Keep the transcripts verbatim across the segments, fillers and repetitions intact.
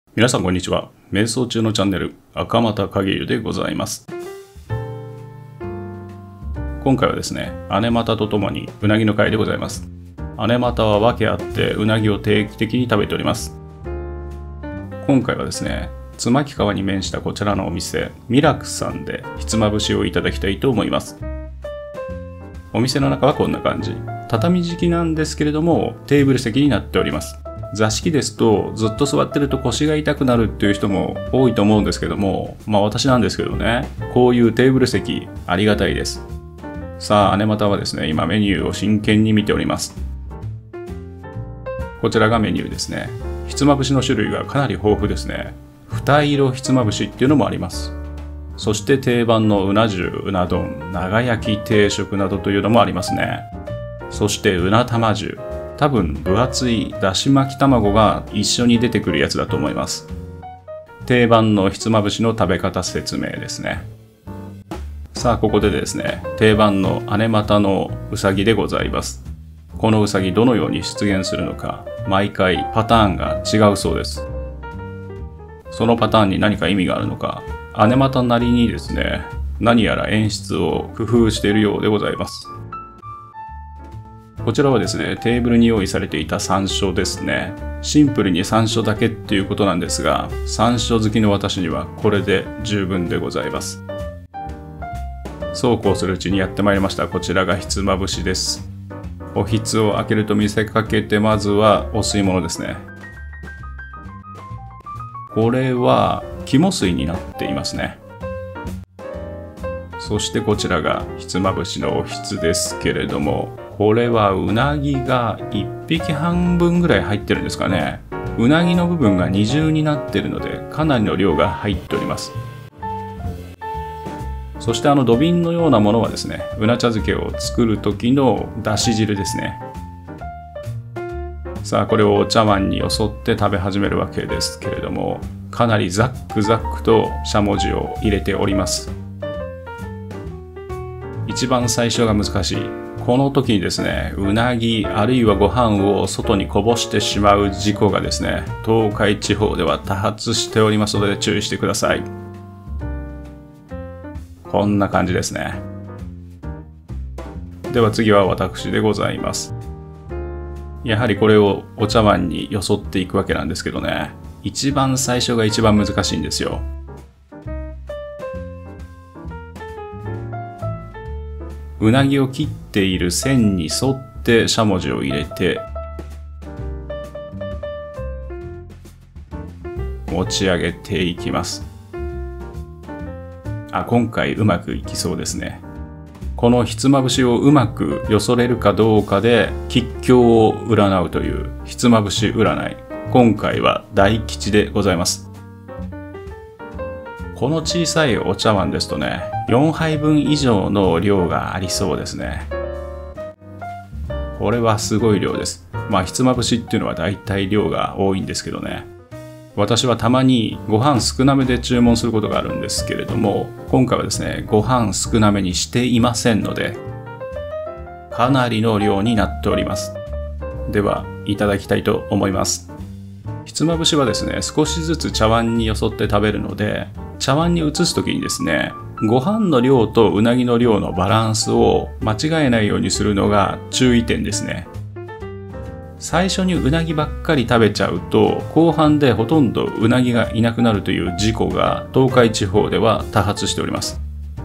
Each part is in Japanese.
皆さんこんにちは。瞑想中のチャンネル赤俣影湯でございます。今回はですね、姉俣とともにうなぎの会でございます。姉俣は訳あってうなぎを定期的に食べております。今回はですね、椿川に面したこちらのお店ミラクさんでひつまぶしをいただきたいと思います。お店の中はこんな感じ。畳敷きなんですけれどもテーブル席になっております。座敷ですとずっと座ってると腰が痛くなるっていう人も多いと思うんですけども、まあ私なんですけどね、こういうテーブル席ありがたいです。さあ姉俣はですね、今メニューを真剣に見ております。こちらがメニューですね。ひつまぶしの種類がかなり豊富ですね。二色ひつまぶしっていうのもあります。そして定番のうな重、うな丼、長焼き定食などというのもありますね。そしてうな玉重、多分分厚いだし巻き卵が一緒に出てくるやつだと思います。定番のひつまぶしの食べ方説明ですね。さあここでですね、定番の姉俣のうさぎでございます。このうさぎどのように出現するのか、毎回パターンが違うそうです。そのパターンに何か意味があるのか、姉俣なりにですね、何やら演出を工夫しているようでございます。こちらはですね、テーブルに用意されていた山椒ですね。シンプルに山椒だけっていうことなんですが、山椒好きの私にはこれで十分でございます。そうこうするうちにやってまいりました。こちらがひつまぶしです。おひつを開けると見せかけて、まずはお吸い物ですね。これは肝水になっていますね。そしてこちらがひつまぶしのおひつですけれども、これはうなぎがいっぴきはんぶんぐらい入ってるんですかね。うなぎの部分が二重になっているのでかなりの量が入っております。そしてあの土瓶のようなものはですね、うな茶漬けを作る時のだし汁ですね。さあこれをお茶碗によそって食べ始めるわけですけれども、かなりザックザックとしゃもじを入れております。一番最初が難しい。この時にですね、うなぎあるいはご飯を外にこぼしてしまう事故がですね、東海地方では多発しておりますので注意してください。こんな感じですね。では次は私でございます。やはりこれをお茶碗によそっていくわけなんですけどね、一番最初が一番難しいんですよ。うなぎを切っている線に沿ってしゃもじを入れて持ち上げていきます。あ、今回うまくいきそうですね。このひつまぶしをうまくよそれるかどうかで吉凶を占うというひつまぶし占い、今回は大吉でございます。この小さいお茶碗ですとね、よんはいぶん以上の量がありそうですね。これはすごい量です。まあひつまぶしっていうのはだいたい量が多いんですけどね、私はたまにご飯少なめで注文することがあるんですけれども、今回はですね、ご飯少なめにしていませんのでかなりの量になっております。ではいただきたいと思います。ひつまぶしはですね、少しずつ茶碗によそって食べるので、茶碗に移す時にですね、ご飯の量とうなぎの量のバランスを間違えないようにするのが注意点ですね。最初にうなぎばっかり食べちゃうと、後半でほとんどうなぎがいなくなるという事故が東海地方では多発しております。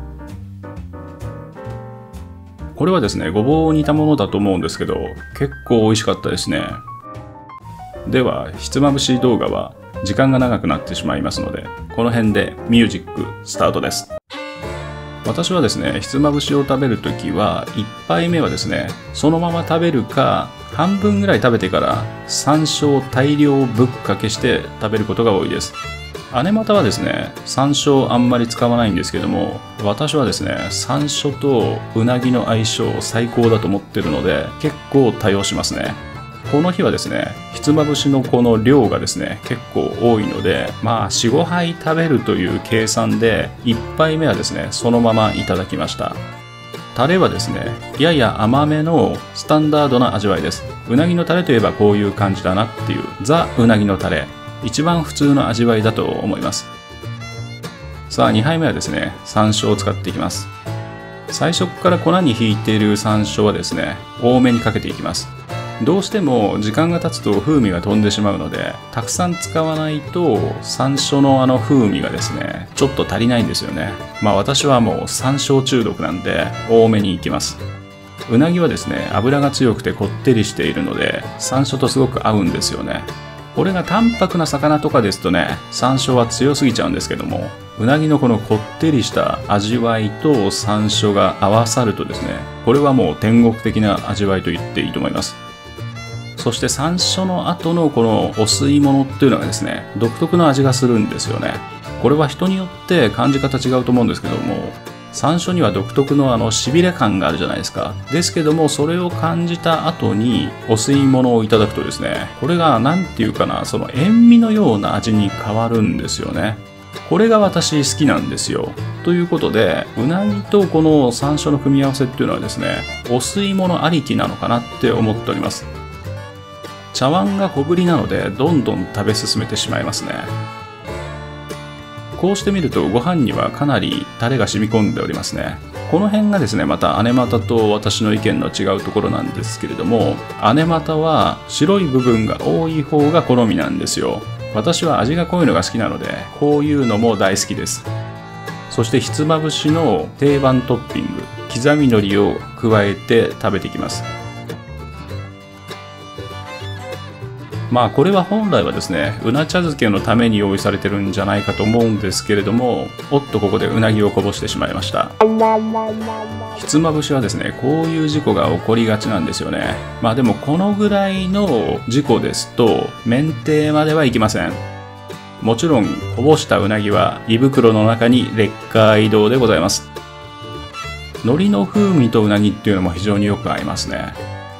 これはですね、ごぼうを煮たものだと思うんですけど、結構美味しかったですね。ではひつまぶし動画は時間が長くなってしまいますので、この辺でミュージックスタートです。私はですね、ひつまぶしを食べるときはいっぱいめはですね、そのまま食べるか、半分ぐらい食べてから山椒大量ぶっかけして食べることが多いです。姉俣はですね、山椒あんまり使わないんですけども、私はですね、山椒とうなぎの相性最高だと思ってるので、結構多用しますね。この日はですね、ひつまぶしのこの量がですね、結構多いので、まあよん、ごはい食べるという計算で、いっぱいめはですね、そのままいただきました。タレはですね、やや甘めのスタンダードな味わいです。うなぎのタレといえばこういう感じだなっていうザ・うなぎのタレ。 一番普通の味わいだと思います。さあにはいめはですね、山椒を使っていきます。最初から粉にひいている山椒はですね、多めにかけていきます。どうしても時間が経つと風味が飛んでしまうので、たくさん使わないと山椒のあの風味がですね、ちょっと足りないんですよね。まあ私はもう山椒中毒なんで多めにいきます。うなぎはですね、脂が強くてこってりしているので山椒とすごく合うんですよね。これが淡白な魚とかですとね、山椒は強すぎちゃうんですけども、うなぎのこのこってりした味わいと山椒が合わさるとですね、これはもう天国的な味わいと言っていいと思います。そして山椒の後のこのお吸い物っていうのがですね、独特の味がするんですよね。これは人によって感じ方違うと思うんですけども、山椒には独特のあのしびれ感があるじゃないですか。ですけども、それを感じた後にお吸い物をいただくとですね、これが何ていうかな、その塩味のような味に変わるんですよね。これが私好きなんですよ。ということで、うなぎとこの山椒の組み合わせっていうのはですね、お吸い物ありきなのかなって思っております。茶碗が小ぶりなのでどんどん食べ進めてしまいますね。こうしてみるとご飯にはかなりタレが染み込んでおりますね。この辺がですね、また姉股と私の意見の違うところなんですけれども、姉股は白い部分が多い方が好みなんですよ。私は味が濃いのが好きなので、こういうのも大好きです。そしてひつまぶしの定番トッピング、刻み海苔を加えて食べていきます。まあこれは本来はですね、うな茶漬けのために用意されてるんじゃないかと思うんですけれども、おっとここでうなぎをこぼしてしまいました。ひつまぶしはですね、こういう事故が起こりがちなんですよね。まあでもこのぐらいの事故ですと免停まではいきません。もちろんこぼしたうなぎは胃袋の中にレッカー移動でございます。海苔の風味とうなぎっていうのも非常によく合いますね。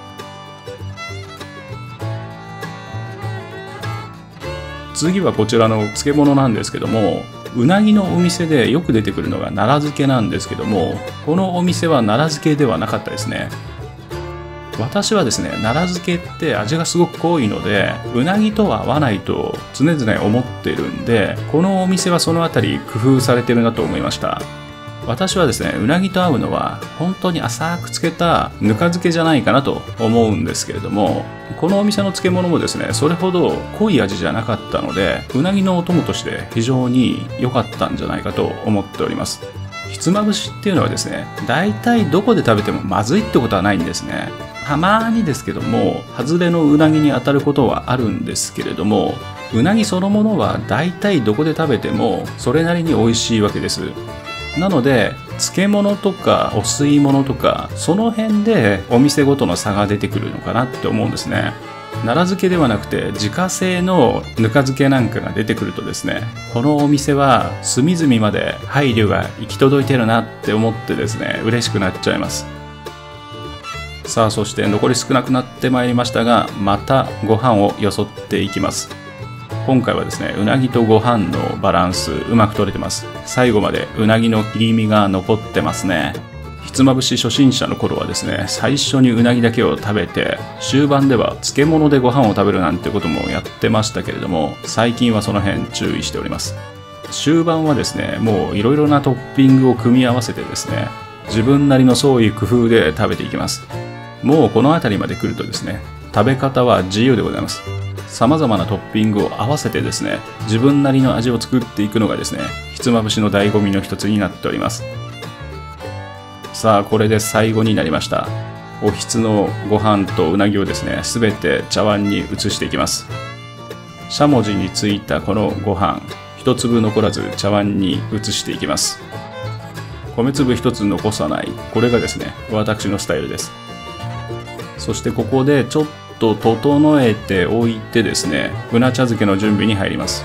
次はこちらの漬物なんですけども、うなぎのお店でよく出てくるのが奈良漬けなんですけども、このお店は奈良漬けではなかったですね。私はですね、奈良漬けって味がすごく濃いので、うなぎとは合わないと常々思ってるんで、このお店はそのあたり工夫されてるなと思いました。私はですね、うなぎと合うのは本当に浅く漬けたぬか漬けじゃないかなと思うんですけれども、このお店の漬物もですね、それほど濃い味じゃなかったので、うなぎのお供として非常に良かったんじゃないかと思っております。ひつまぶしっていうのはですね、大体どこで食べてもまずいってことはないんですね。たまにですけども、外れのうなぎに当たることはあるんですけれども、うなぎそのものは大体どこで食べてもそれなりに美味しいわけです。なので漬物とかお吸い物とかその辺でお店ごとの差が出てくるのかなって思うんですね。奈良漬けではなくて自家製のぬか漬けなんかが出てくるとですね、このお店は隅々まで配慮が行き届いてるなって思ってですね、嬉しくなっちゃいます。さあそして残り少なくなってまいりましたが、またご飯をよそっていきます。今回はですね、うなぎとご飯のバランスうまく取れてます。最後までうなぎの切り身が残ってますね。ひつまぶし初心者の頃はですね、最初にうなぎだけを食べて、終盤では漬物でご飯を食べるなんてこともやってましたけれども、最近はその辺注意しております。終盤はですね、もういろいろなトッピングを組み合わせてですね、自分なりの創意工夫で食べていきます。もうこの辺りまで来るとですね、食べ方は自由でございます。様々なトッピングを合わせてですね、自分なりの味を作っていくのがですね、ひつまぶしの醍醐味の一つになっております。さあこれで最後になりました。おひつのご飯とうなぎをですね、すべて茶碗に移していきます。しゃもじについたこのご飯、一粒残らず茶碗に移していきます。米粒一つ残さない、これがですね、私のスタイルです。そしてここでちょっと整えておいてですね、うな茶漬けの準備に入ります。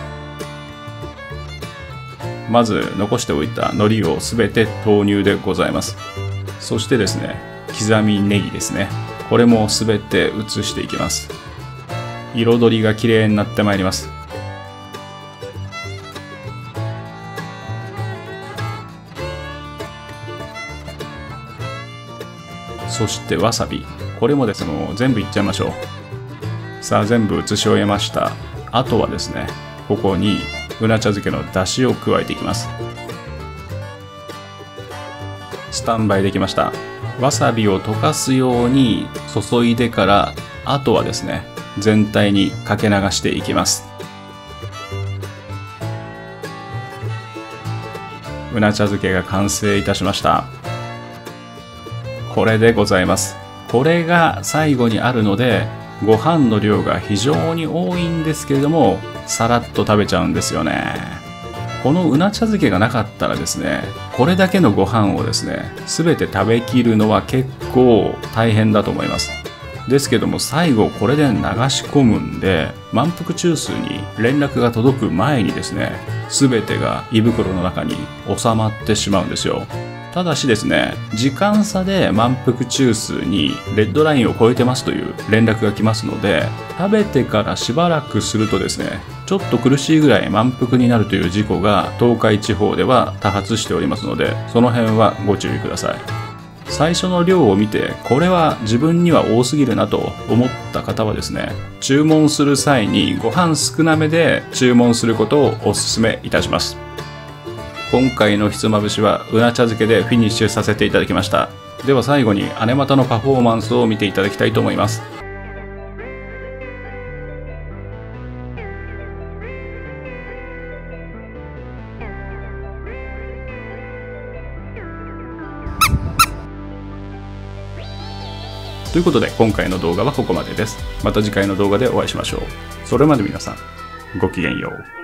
まず残しておいた海苔をすべて投入でございます。そしてですね、刻みネギですね、これもすべて移していきます。彩りが綺麗になってまいります。そしてわさび、これもですね、もう全部いっちゃいましょう。さあ全部移し終えました。 あとはですね、ここにうな茶漬けの出汁を加えていきます。スタンバイできました。わさびを溶かすように注いでから、あとはですね、全体にかけ流していきます。うな茶漬けが完成いたしました。これでございます。これが最後にあるので、ご飯の量が非常に多いんですけれども、さらっと食べちゃうんですよね。このうな茶漬けがなかったらですね、これだけのご飯をですね、全て食べきるのは結構大変だと思います。ですけども最後これで流し込むんで、満腹中枢に連絡が届く前にですね、全てが胃袋の中に収まってしまうんですよ。ただしですね、時間差で満腹中枢にレッドラインを超えてますという連絡が来ますので、食べてからしばらくするとですね、ちょっと苦しいぐらい満腹になるという事故が東海地方では多発しておりますので、その辺はご注意ください。最初の量を見て、これは自分には多すぎるなと思った方はですね、注文する際にご飯少なめで注文することをお勧めいたします。今回のひつまぶしはうな茶漬けでフィニッシュさせていただきました。では最後に姉股のパフォーマンスを見ていただきたいと思います。ということで今回の動画はここまでです。また次回の動画でお会いしましょう。それまで皆さん、ごきげんよう。